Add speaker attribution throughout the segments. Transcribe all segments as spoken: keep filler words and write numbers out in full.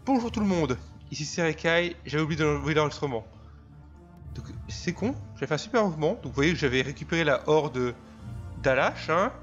Speaker 1: Bonjour tout le monde, ici c'est Rekai, j'avais oublié d'enlever l'enregistrement. Donc c'est con, j'ai fait un super mouvement, donc vous voyez que j'avais récupéré la horde d'Alash, hein.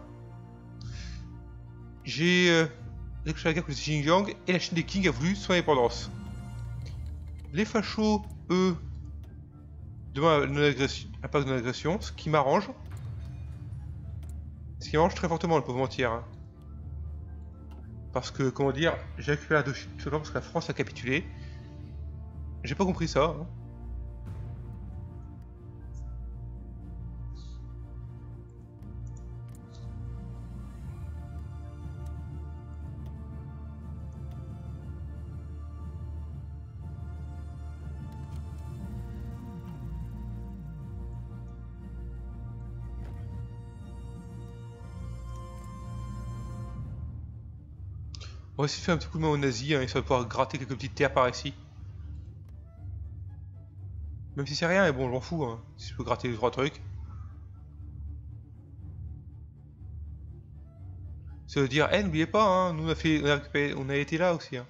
Speaker 1: J'ai... Euh, déclenché la guerre contre les Xinjiang et la Chine des Qing a voulu son indépendance. Les fachos, eux, demandent un pas de non-agression, ce qui m'arrange. Ce qui m'arrange très fortement, ne pas vous mentir. Hein. Parce que, comment dire, j'ai récupéré la Indochine tout simplement parce que la France a capitulé. J'ai pas compris ça. Hein. On va essayer de faire un petit coup de main aux nazis, hein, histoire de pouvoir gratter quelques petites terres par ici. Même si c'est rien, mais bon, je m'en fous, hein, si je peux gratter deux trois trucs. Ça veut dire, eh, n'oubliez pas, hein, nous on a fait, on a, récupéré, on a été là aussi. Hein.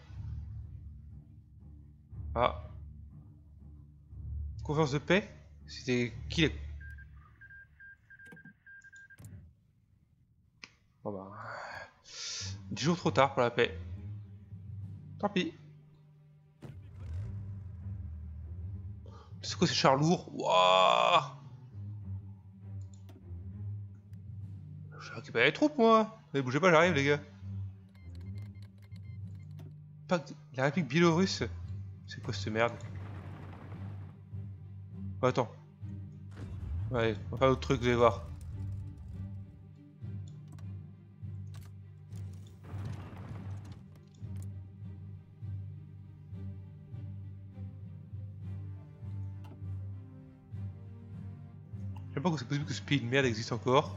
Speaker 1: Ah. Conférence de paix. C'était qui les... Bon bah... dix jours trop tard pour la paix. Tant pis. C'est quoi ces chars lourds? Waouh! Je vais récupérer les troupes moi. Mais bougez pas, j'arrive les gars. Pacte... La République biélorusse. C'est quoi cette merde? Oh, attends. Ouais, on va faire d'autres trucs, vous allez voir. Je sais pas comment c'est possible que ce pays de merde existe encore.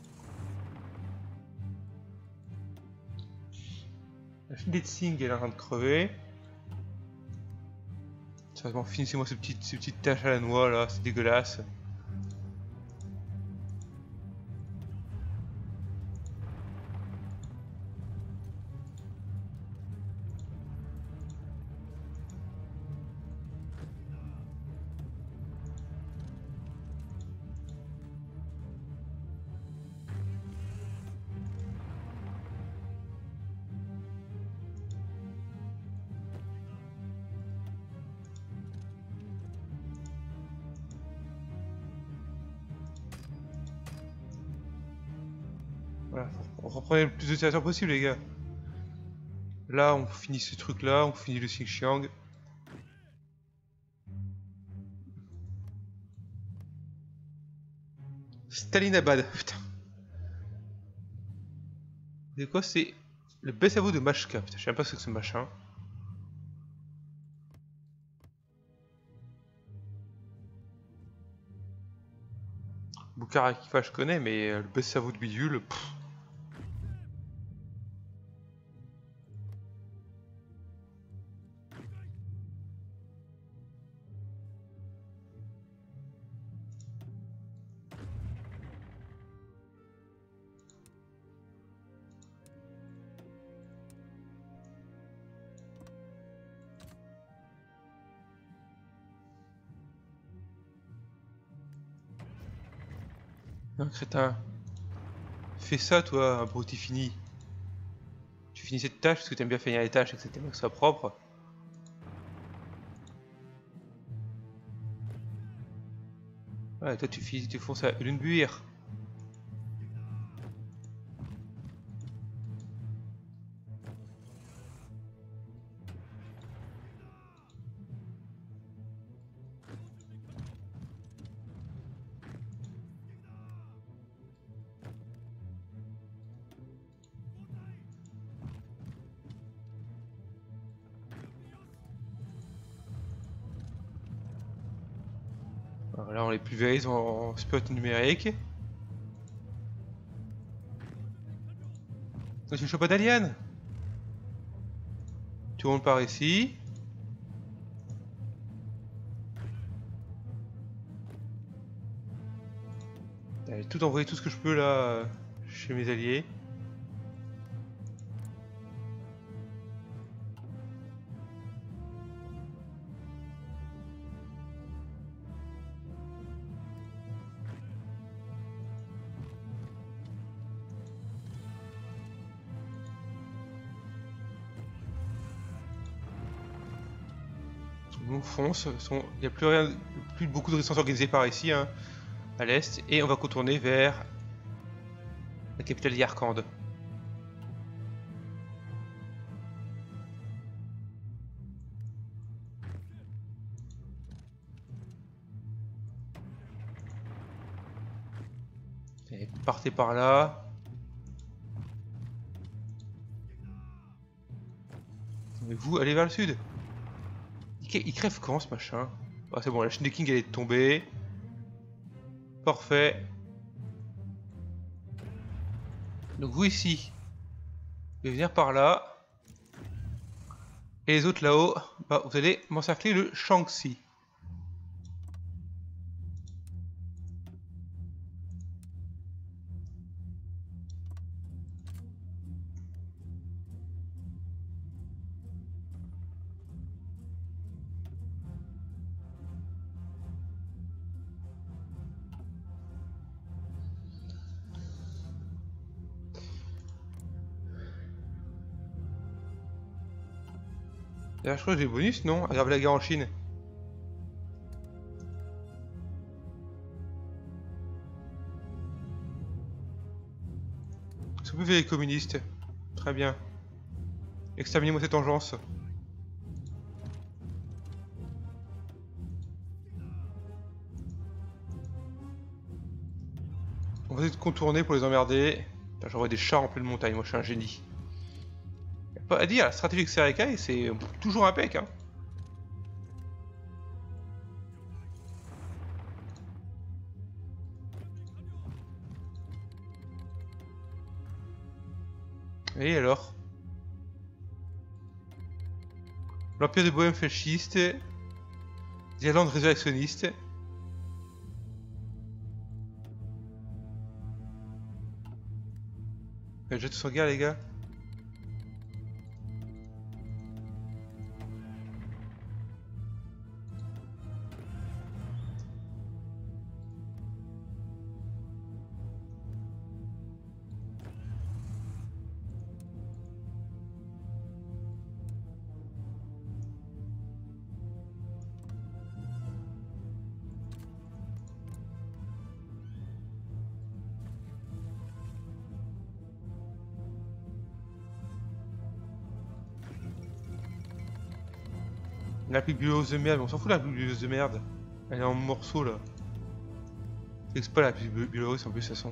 Speaker 1: La fille des Tsing elle est en train de crever. Sérieusement, finissez-moi ces petites, ces petites taches à la noix là, c'est dégueulasse. Voilà, on reprend le plus de territoire possible les gars. Là on finit ce truc là, on finit le Xinjiang. Stalinabad, putain. C'est quoi? C'est le Bessavo de Machka, putain, je sais même pas ce que c'est ce machin. Bukhara-Kifa je connais, mais le Bessavo de Bidule, pff. Un crétin. Fais ça toi, un abruti fini. Tu finis cette tâche parce que t'aimes bien finir les tâches et que t'aimes bien que ce soit propre. Ouais, toi tu finis, tu fonces à une buire. Là on les pulvérise en spot numérique. Toi tu chopes pas d'alien. Tu rentres par ici. Allez, tout envoyer tout ce que je peux là chez mes alliés. On fonce, il n'y a plus rien, plus beaucoup de résistance organisée par ici, hein, à l'est, et on va contourner vers la capitale Yarkand. Et partez par là. Mais vous, allez vers le sud. Il crève quand ce machin? Ah, c'est bon, la chaîne des Kings elle est tombée. Parfait. Donc vous ici, vous allez venir par là. Et les autres là-haut, bah, vous allez m'encercler le Shaanxi. D'ailleurs, je crois que j'ai des bonus, non? Aggraver la guerre en Chine. Soulever les communistes. Très bien. Exterminez-moi cette engeance. On va essayer de contourner pour les emmerder. J'envoie des chars en pleine montagne, moi je suis un génie. Y'a pas à dire, la stratégie de Serekai c'est toujours impec, hein. Et alors? L'Empire de Bohême fasciste, l'Irlande résurrectionniste. Jette sur guerre les gars. La bibliose de merde, on s'en fout de la bibliose de merde. Elle est en morceaux là. C'est pas la bibliose en plus, de toute façon.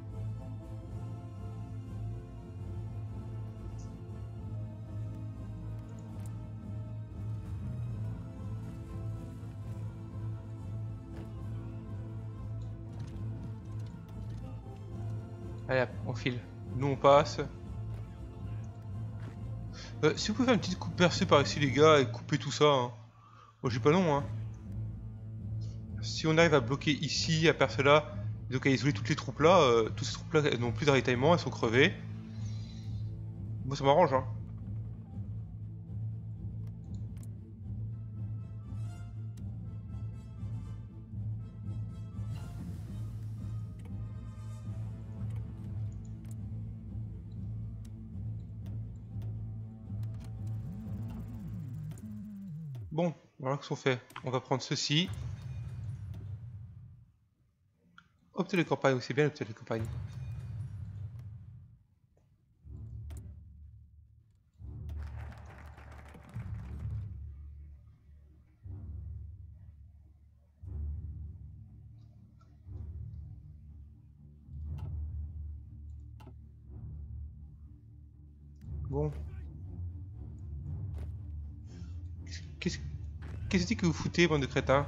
Speaker 1: Allez, on file. Nous on passe. Euh, si vous pouvez faire une petite coupe percée par ici les gars et couper tout ça, hein. Moi j'ai pas non hein. Si on arrive à bloquer ici, à percer là, donc à isoler toutes les troupes là, euh, toutes ces troupes là n'ont plus de ravitaillement, elles sont crevées. Moi ça m'arrange hein. Bon, voilà ce qu'on fait. On va prendre ceci. Opter les campagnes, c'est bien opter les campagnes. Bon. Qu'est-ce Qu'est-ce que vous foutez, bande de crétins?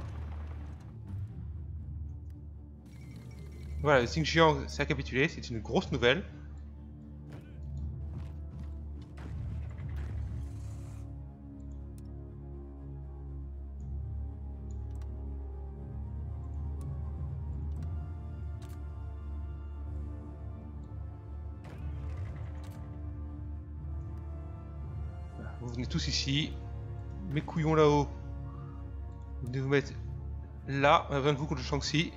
Speaker 1: Voilà, le Xinjiang s'est capitulé, c'est une grosse nouvelle. Vous venez tous ici. Mes couillons là-haut. Vous venez vous mettre là. On a besoin de vous contre le Shaanxi.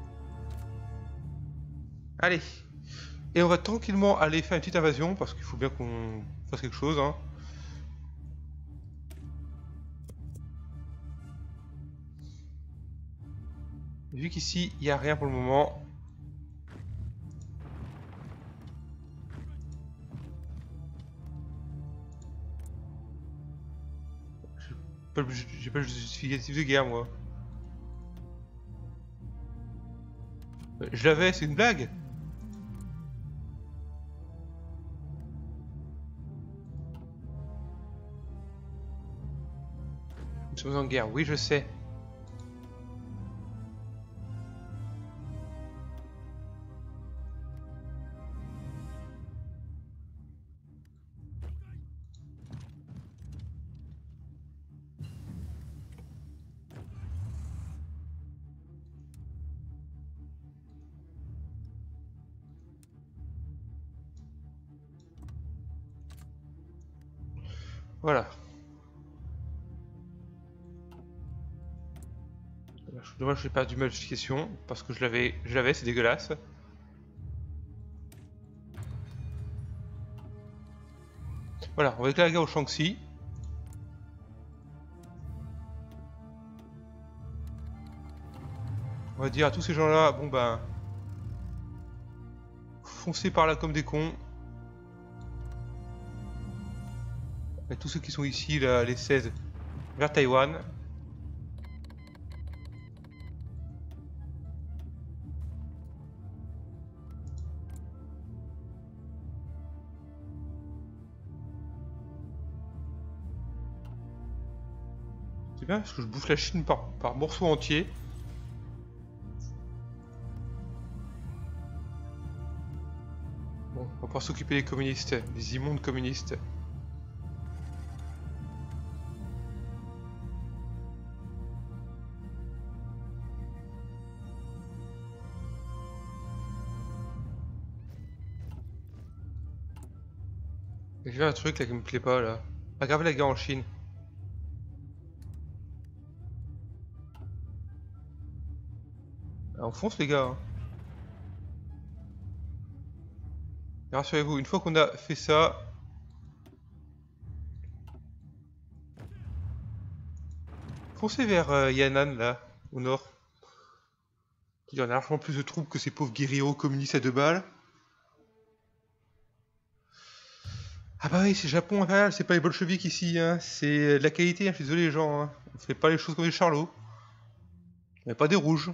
Speaker 1: Allez. Et on va tranquillement aller faire une petite invasion parce qu'il faut bien qu'on fasse quelque chose. Hein. Vu qu'ici, il n'y a rien pour le moment. J'ai pas le justificatif de guerre, moi. Je l'avais, c'est une blague. Nous sommes en guerre, oui, je sais. Voilà. Dommage que j'ai perdu ma justification parce que je l'avais, je l'avais, c'est dégueulasse. Voilà, on va éclairer la guerre au Shaanxi. On va dire à tous ces gens-là, bon ben, foncez par là comme des cons. Et tous ceux qui sont ici, là, les seize, vers Taïwan. C'est bien parce que je bouffe la Chine par, par morceaux entiers. Bon, on va pouvoir s'occuper des communistes, des immondes communistes. J'ai vu un truc là qui me plaît pas là. Aggraver la guerre en Chine. On fonce les gars. Hein. Rassurez-vous, une fois qu'on a fait ça... Foncez vers euh, Yan'an là, au nord. Il y en a largement plus de troupes que ces pauvres guerrieros communistes à deux balles. Ah bah oui, c'est Japon impérial, c'est pas les bolcheviks ici, hein. C'est de la qualité, hein. Je suis désolé les gens. Hein. On fait pas les choses comme des charlots. On n'est pas des rouges.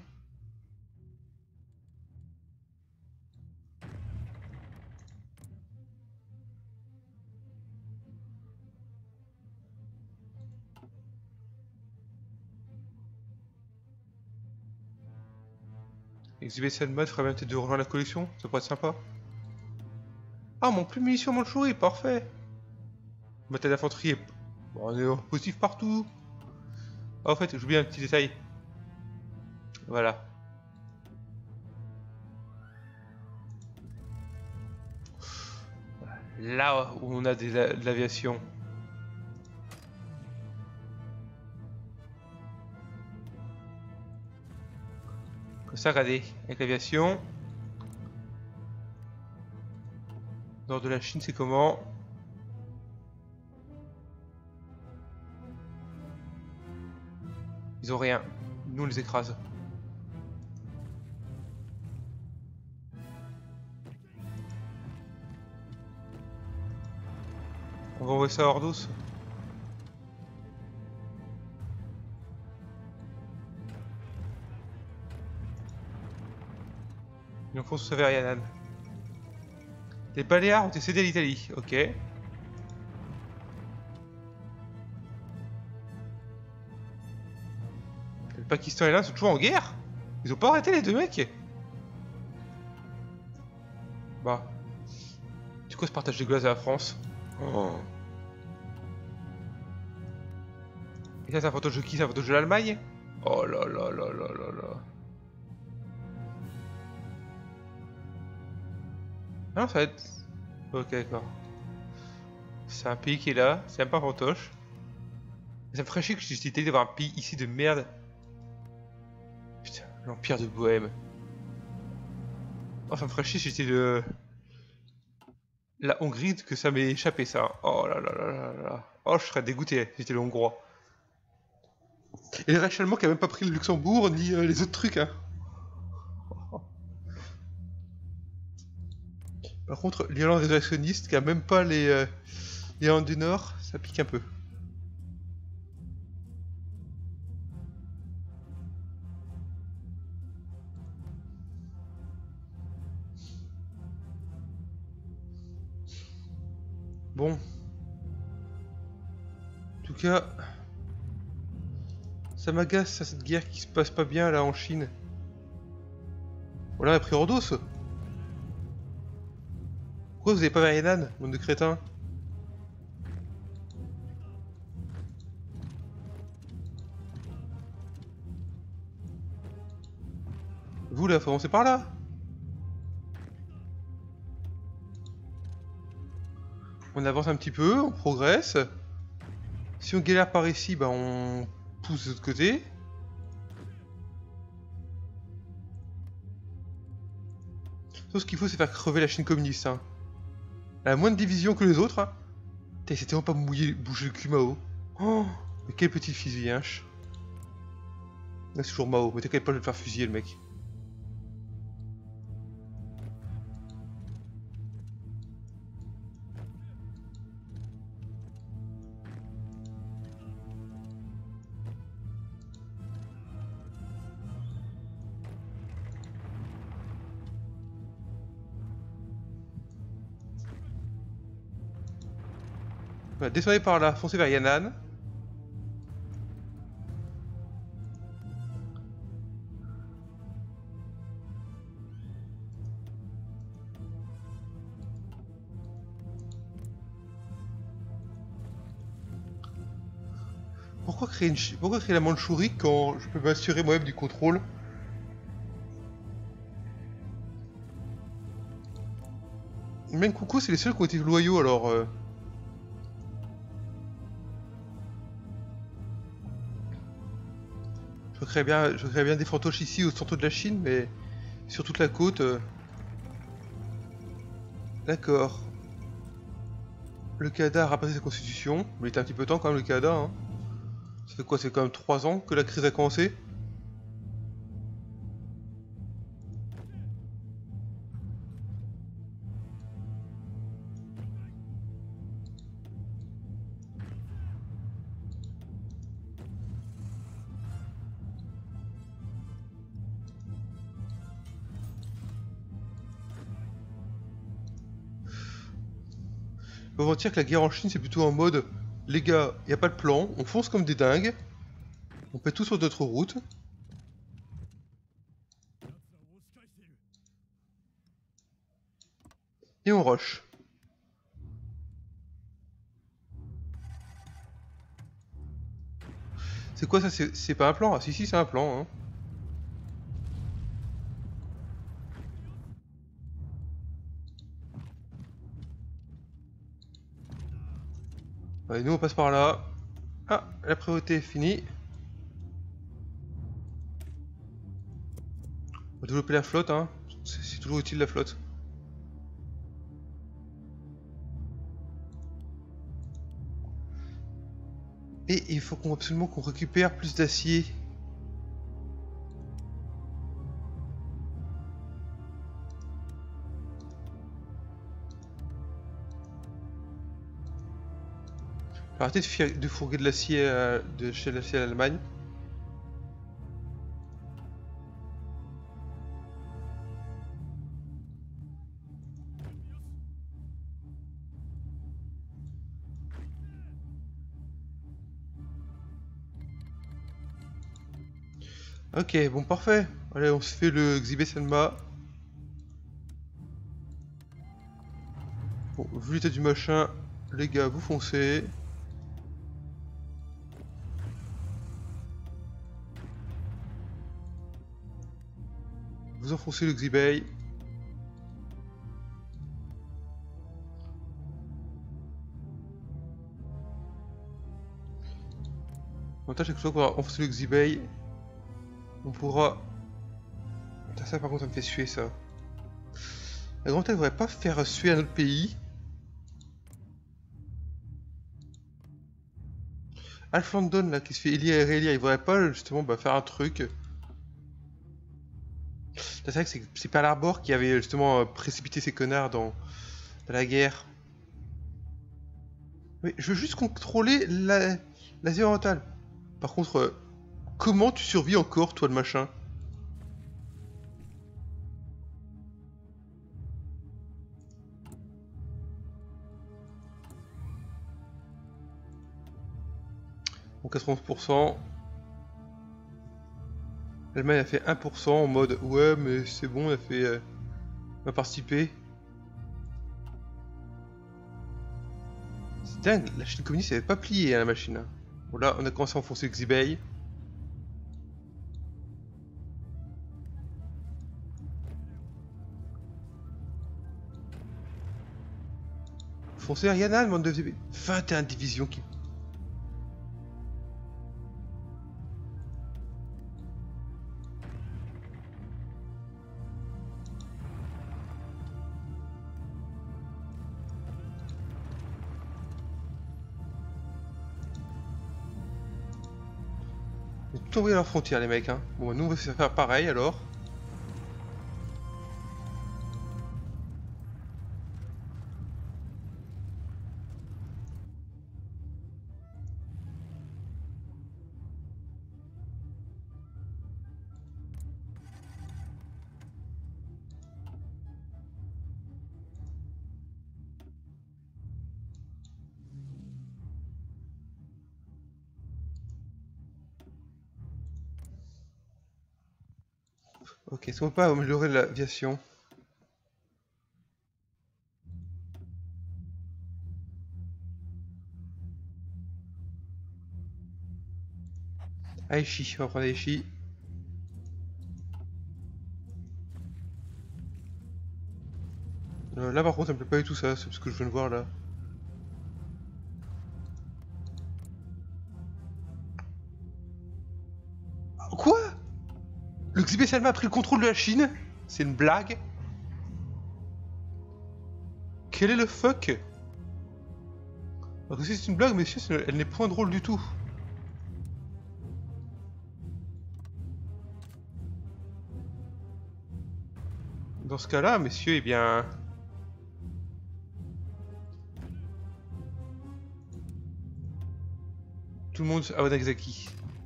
Speaker 1: Exhiber mode ferait même peut-être de rejoindre la collection, ça pourrait être sympa. Ah, mon plus munitions Mandchourie, parfait. Matériel d'infanterie, bon, on est positif partout. Ah, en fait, j'oublie un petit détail. Voilà. Là où on a des, de l'aviation. Comme ça, regardez, avec l'aviation. Nord de la Chine, c'est comment? Ils ont rien. Nous, on les écrase. On va envoyer ça à Ordos. Il en faut se vers Yan'an. Les Baléares ont été cédés à l'Italie, ok. Le Pakistan et l'Inde sont toujours en guerre. Ils ont pas arrêté les deux mecs. Bah. C'est quoi ce partage des glaces à la France? Oh. Et ça c'est un photo de qui? C'est un photo de l'Allemagne? Oh là là là là là là. Ah non, ça va être... Ok, d'accord. C'est un pays qui est là, c'est même pas fantoche. Ça me ferait chier que j'ai décidé d'avoir un pays ici de merde. Putain, l'Empire de Bohème. Oh, ça me ferait chier si c'était le... La Hongrie que ça m'ait échappé ça. Oh là là là là là. Oh, je serais dégoûté si c'était le Hongrois. Et le Reich allemand qui a même pas pris le Luxembourg ni euh, les autres trucs, hein. contre, l'Irlande réactionniste qui a même pas les euh, l'Irlande du Nord, ça pique un peu. Bon. En tout cas, ça m'agace ça, cette guerre qui se passe pas bien là en Chine. Voilà, on a pris Ordos. Pourquoi vous avez pas Marianne, bande de crétins? Vous là, faut avancer par là. On avance un petit peu, on progresse. Si on galère par ici, bah on pousse de l'autre côté. Sauf ce qu'il faut, c'est faire crever la Chine communiste. Hein. Elle a moins de divisions que les autres. Hein. Putain, c'est tellement pas mouillé, bouger le cul Mao. Oh, mais quel petit fils vienche. Là, c'est toujours Mao, mais t'inquiète pas, je vais le faire fusiller le mec. Voilà, descendez par là, foncez vers Yan'an. Pourquoi créer, une ch... Pourquoi créer la Mandchourie quand je peux m'assurer moi-même du contrôle? Même Coucou, c'est les seuls qui ont été loyaux alors. Euh... Je crée bien, je crée bien des fantoches ici au centre de la Chine, mais sur toute la côte. Euh... D'accord. Le Canada a rappelé sa constitution, mais il était un petit peu temps quand même le Canada. Hein. Ça fait quoi? C'est quand même trois ans que la crise a commencé. On va dire que la guerre en Chine c'est plutôt en mode les gars, y a pas de plan, on fonce comme des dingues, on pète tout sur notre route. Et on rush. C'est quoi ça? C'est pas un plan? Ah si si c'est un plan hein. Allez, nous on passe par là. Ah, la priorité est finie. On va développer la flotte, hein. C'est toujours utile la flotte. Et il faut qu'on absolument qu'on récupère plus d'acier. Arrêtez de, de fourguer de l'acier de chez l'acier à l'Allemagne. Ok, bon parfait. Allez, on se fait le Xibei Sanma. Bon, vu l'état du machin, les gars, vous foncez. Vous enfoncez le Xibei. L'avantage c'est que soit qu'on va enfoncer le Xibei, on pourra... Putain, ça par contre ça me fait suer ça. La Grande-Bretagne ne devrait pas faire suer un autre pays. Alf Landon là qui se fait élire et réélire, il voudrait pas justement bah, faire un truc. C'est vrai que c'est Pearl Harbor qui avait justement précipité ces connards dans,
Speaker 2: la guerre. Mais je veux juste contrôler la l'Asie orientale. Par contre, euh, comment tu survis encore, toi, le machin? Bon, quatre-vingt-onze pour cent. L'Allemagne a fait un pour cent en mode ouais, mais c'est bon, on a fait. Euh, on a participé. C'est dingue, la Chine communiste n'avait pas plié, hein, la machine. Hein. Bon, là, on a commencé à enfoncer Xibei. Foncez Ariana, bande de vingt et une divisions qui. Ils ont tout envoyé à leur frontière, les mecs. Hein. Bon, nous, on va faire pareil alors. Ok, est-ce qu'on peut pas améliorer l'aviation? Aichi, on va prendre Aichi. Euh, là par contre ça me plaît pas du tout ça, c'est ce que je viens de voir là. Quoi? Le Xibei Salma a pris le contrôle de la Chine? C'est une blague? Quel est le fuck? Alors que si c'est une blague, messieurs, elle n'est point drôle du tout. Dans ce cas-là, messieurs, eh bien... Tout le monde à Nagasaki.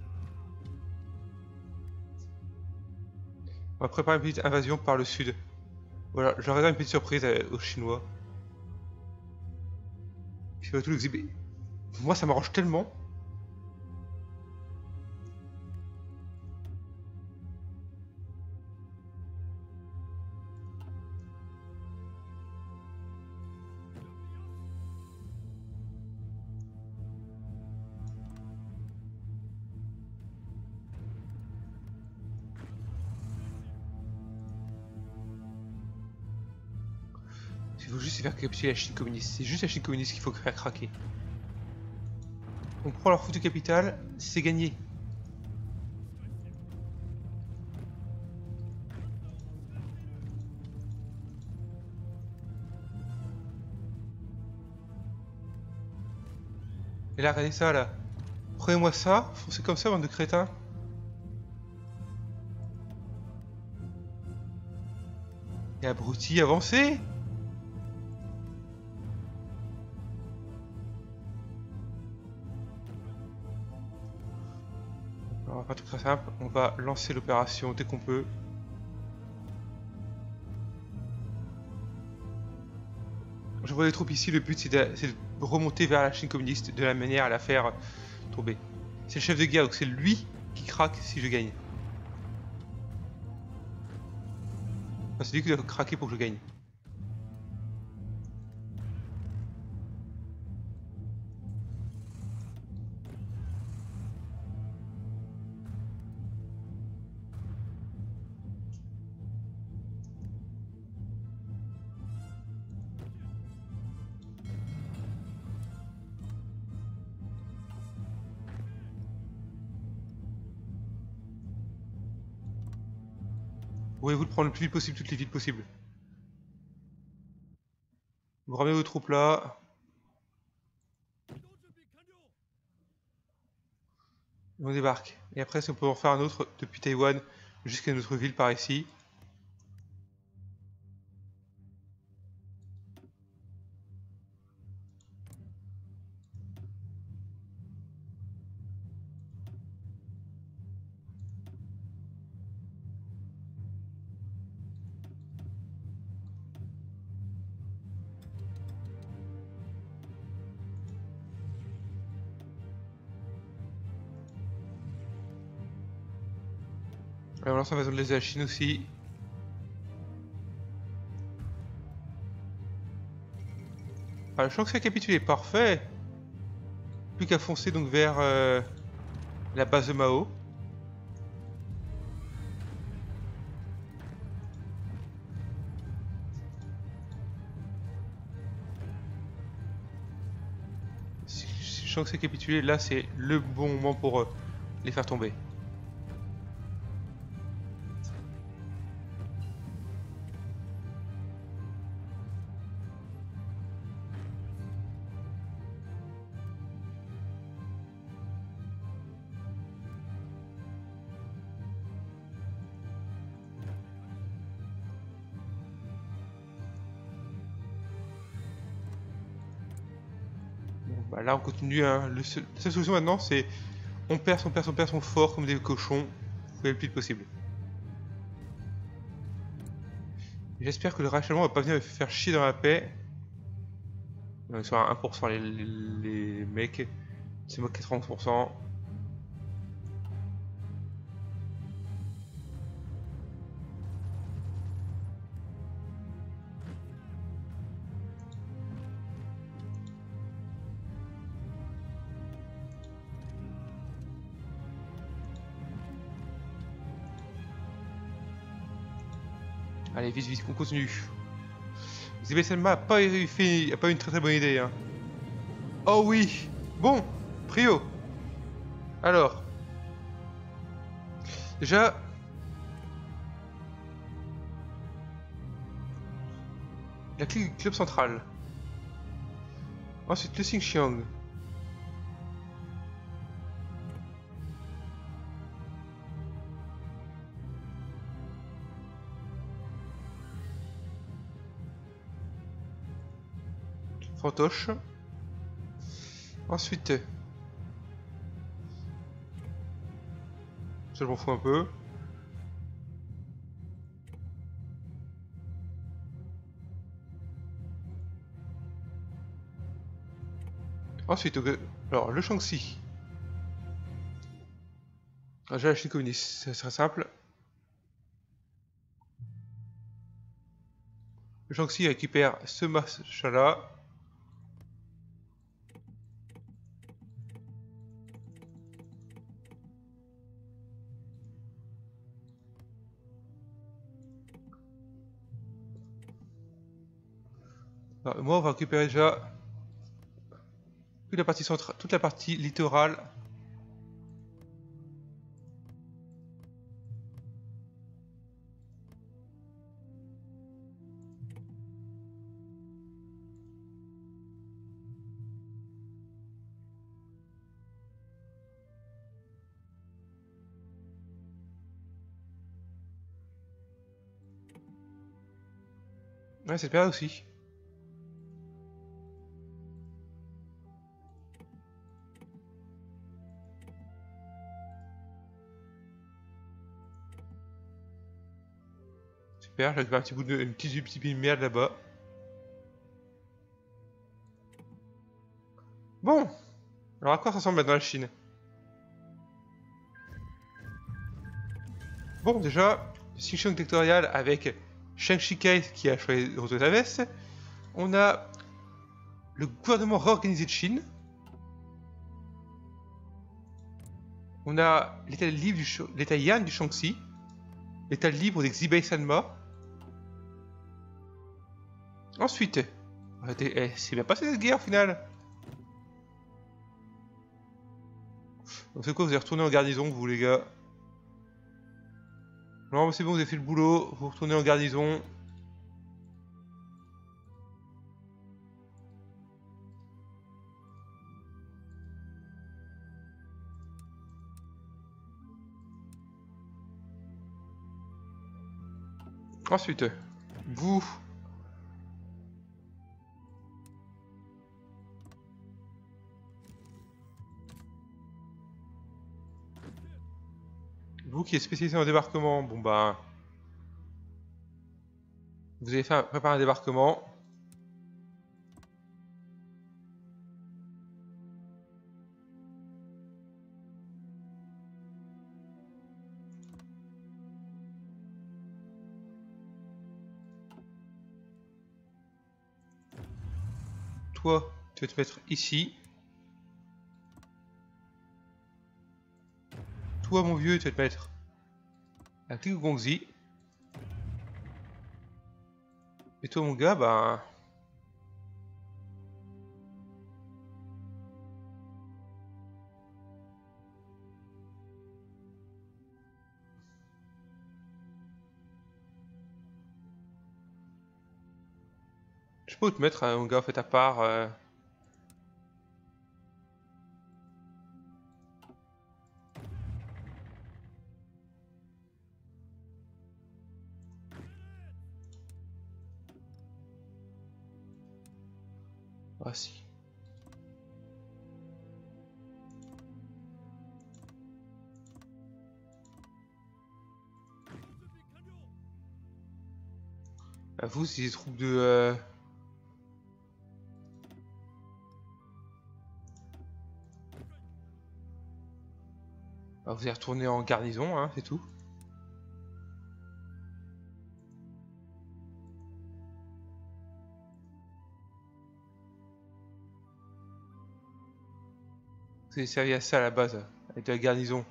Speaker 2: On va préparer une petite invasion par le sud. Voilà, je leur réserve une petite surprise aux Chinois. Tout le Xibei. Moi, ça m'arrange tellement. Il faut juste faire capturer la Chine communiste. C'est juste la Chine communiste qu'il faut faire craquer. On prend leur foutue capitale, c'est gagné. Et là, regardez ça là. Prenez-moi ça, foncez comme ça, bande de crétins. Et abruti, avancez! On va faire tout très simple, on va lancer l'opération dès qu'on peut. Je vois les troupes ici, le but c'est de, de remonter vers la Chine communiste de la manière à la faire tomber. C'est le chef de guerre, donc c'est lui qui craque si je gagne. Enfin, c'est lui qui doit craquer pour que je gagne. Voulez-vous le prendre le plus vite possible, toutes les villes possibles. Vous ramenez vos troupes là. On débarque. Et après, si on peut en faire un autre depuis Taïwan jusqu'à notre ville par ici.
Speaker 1: Allez, on lance l'invasion de l'Est de la Chine aussi. Ah, je sens que c'est capitulé, parfait. Plus qu'à foncer donc vers euh, la base de Mao. Si, si je sens que c'est capitulé, là c'est le bon moment pour euh, les faire tomber. Bah là on continue, hein. Le seul- la seule solution maintenant c'est on perce, on perce, on perce, on fort comme des cochons, le plus vite possible. J'espère que le rachèvement va pas venir me faire chier dans la paix. Non, ils sont à un pour cent les, les, les mecs, c'est moi quatre-vingts pour cent. Allez, vite, vite, on continue. Zébé Selma a pas, fait, a pas eu une très très bonne idée. Hein. Oh oui. Bon, Prio. Alors. Déjà. La clé du club central. Ensuite, le Xinjiang. Fantoche. Ensuite. Ça, je m'en fous un peu. Ensuite, alors le Shaanxi. Ah, j'ai la Chine communiste, ça serait simple. Le Shaanxi récupère ce machin-là. Alors, moi, on va récupérer déjà toute la partie centrale, toute la partie littorale. Ouais, c'est bien aussi. Super, j'ai récupéré un petit bout de, une petite, petit bout de merde là-bas. Bon, alors à quoi ça ressemble maintenant la Chine? Bon, déjà, le Xinjiang territorial avec Chiang Kai qui a choisi de retourner sa veste. On a le gouvernement réorganisé de Chine. On a l'état libre du l'état Yan du Shaanxi. L'état libre des Xibei Sanma. Ensuite, eh, c'est bien passé cette guerre au final. Donc c'est quoi, vous allez retourner en garnison vous les gars? Non mais c'est bon, vous avez fait le boulot, vous retournez en garnison. Ensuite, vous... Vous qui êtes spécialisé en débarquement, bon bah... Vous avez fait un, préparé un débarquement. toi, tu vas te mettre ici. Toi, mon vieux, tu vas te mettre à Klikugongzi. Et toi, mon gars, bah... Je sais pas où te mettre, hein, mon gars, en fait, à part... Euh... Ah si. À vous, c'est des troupes de... Euh... Ah, vous allez retourner en garnison, hein, c'est tout. Vous avez servi à ça à la base, avec de la garnison.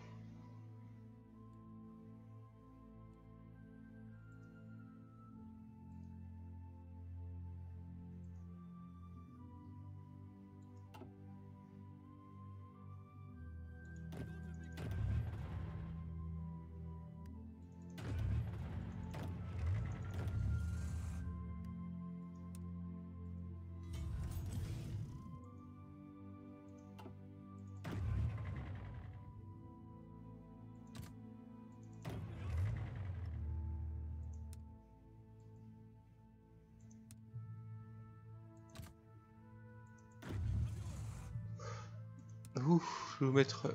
Speaker 1: Ouf, je vais vous mettre...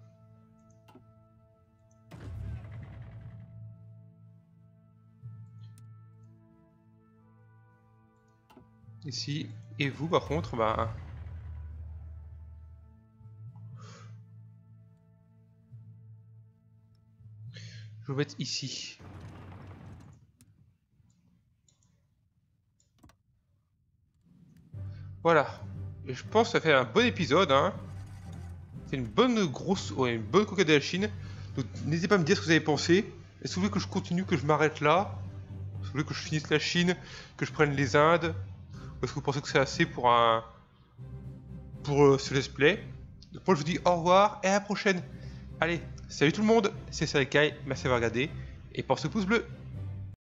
Speaker 1: Ici. Et vous, par contre, bah... Je vais vous mettre ici. Voilà. Et je pense que ça fait un bon épisode, hein. C'est une bonne grosse... Ouais, une bonne conquête de la Chine. Donc n'hésitez pas à me dire ce que vous avez pensé. Est-ce que vous voulez que je continue, que je m'arrête là? Est-ce que vous voulez que je finisse la Chine, que je prenne les Indes? Ou est-ce que vous pensez que c'est assez pour un... pour euh, ce let's play? Donc moi je vous dis au revoir et à la prochaine. Allez, salut tout le monde, c'est Sarikai, merci d'avoir regardé. Et pensez au pouce bleu.